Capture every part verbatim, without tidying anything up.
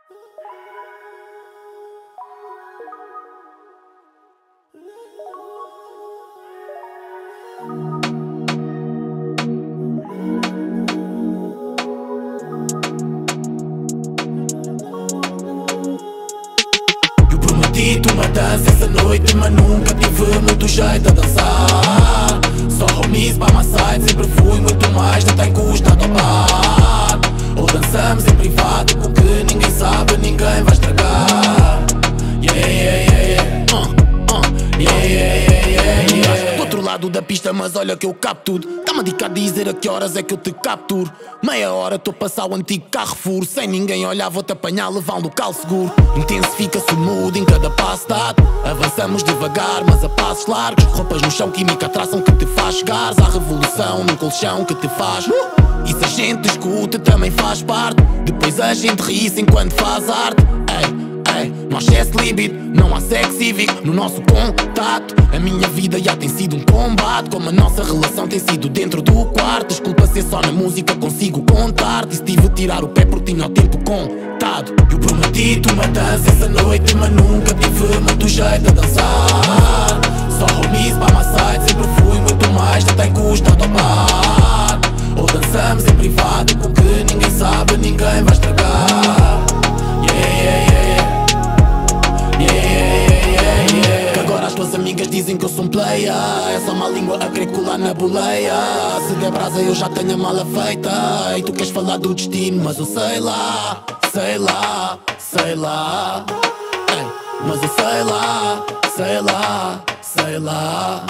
Eu prometi-te uma dança essa noite, mas nunca tive muito jeito a dançar. Só homies by my side, sempre fui muito mais, não tem custado ao bar. Ou dançamos em privado com que ninguém sabe, ninguém vai estragar. Yeah, yeah, yeah, yeah. Uh, uh, yeah, yeah, yeah, yeah, yeah. Do outro lado da pista, mas olha que eu capto tudo. Dá-me a dica a dizer a que horas é que eu te capturo. Meia hora estou a passar o antigo Carrefour. Sem ninguém olhar vou-te apanhar, levar um local seguro. Intensifica-se o mood em cada passo dado. Avançamos devagar, mas a passos largos. Roupas no chão, química, atração que te faz chegares à revolução num colchão que te faz uh! E se a gente discute também faz parte. Depois a gente ri-se enquanto faz arte. Ei, ei, não há excesso de libido, não há sexo cívico no nosso contato. A minha vida já tem sido um combate, como a nossa relação tem sido dentro do quarto. Desculpa ser só na música, consigo contar-te. E se tive a tirar o pé por tinha o tempo contado. Eu prometi-te uma dança essa noite, mas nunca tive muito jeito a dançar. Só homies by my side, sempre fui muito mais, não tem custado ao bar. Ou dançamos em privado com que ninguém sabe, ninguém vai estragar. Yeah, yeah, yeah. Yeah, yeah, yeah, yeah. Que agora as tuas amigas dizem que eu sou um player. É só má língua a querer colar na boleia. Se der brasa eu já tenho a mala feita. E tu queres falar do destino, mas eu sei lá. Sei lá, sei lá. Ei, mas eu sei lá, sei lá, sei lá.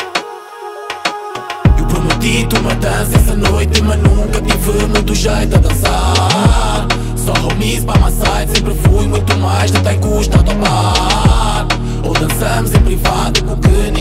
Eu prometi-te uma dança essa noite, mas nunca tive muito jeito a dançar. Só homies by my side, sempre fui muito mais, não tem custado ao bar. Ou dançamos em privado com que